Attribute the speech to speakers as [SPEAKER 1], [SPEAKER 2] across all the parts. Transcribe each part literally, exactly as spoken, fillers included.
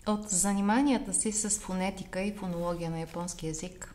[SPEAKER 1] От заниманията си с фонетика и фонология на японски език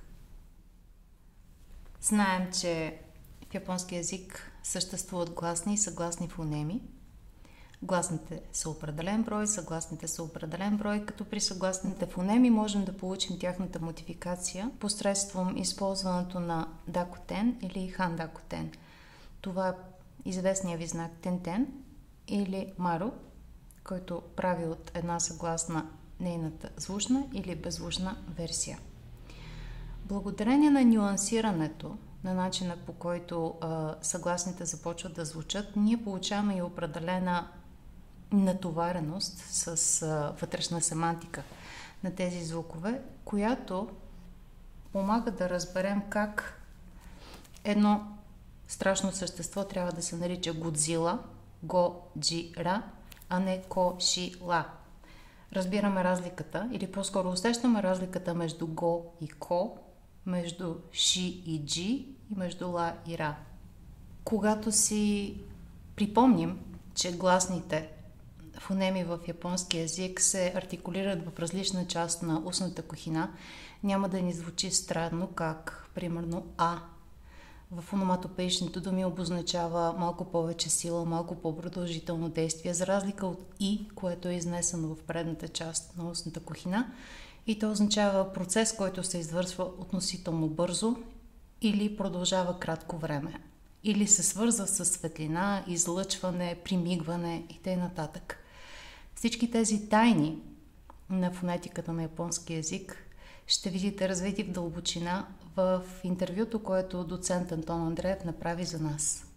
[SPEAKER 1] знаем, че в японски език съществуват гласни и съгласни фонеми. Гласните са определен брой, съгласните са определен брой, като при съгласните фонеми можем да получим тяхната модификация посредством използването на дакотен или хандакотен. Това е известният ви знак тентен или мару, който прави от една съгласна нейната звучна или беззвучна версия. Благодарение на нюансирането, на начина по който а, съгласните започват да звучат, ние получаваме и определена натовареност с а, вътрешна семантика на тези звукове, която помага да разберем как едно страшно същество трябва да се нарича Годзила, Го-джи-ра, а не Ко-ши-ла. Разбираме разликата, или по-скоро усещаме разликата между Го и Ко, между Ши и Джи и между Ла и Ра. Когато си припомним, че гласните фонеми в японски език се артикулират в различна част на устната кухина, няма да ни звучи странно, как, примерно, А в ономатопеичните думи обозначава малко повече сила, малко по-продължително действие, за разлика от И, което е изнесено в предната част на устната кухина. И то означава процес, който се извършва относително бързо или продължава кратко време. Или се свързва с светлина, излъчване, примигване и т.н. Всички тези тайни на фонетиката на японски език ще видите развити в дълбочина в интервюто, което доцент Антон Андреев направи за нас.